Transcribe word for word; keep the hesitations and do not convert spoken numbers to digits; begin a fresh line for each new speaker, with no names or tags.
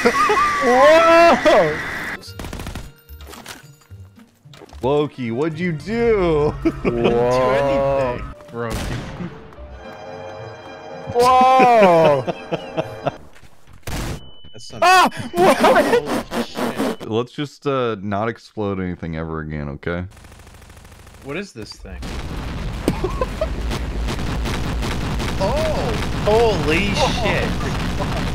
Whoa!
Loki, what'd you do?
Whoa!
Do anything, bro.
Whoa!
That's not.
Ah! What?
Holy shit.
Let's just uh, not explode anything ever again, okay?
What is this thing? Oh! Holy shit!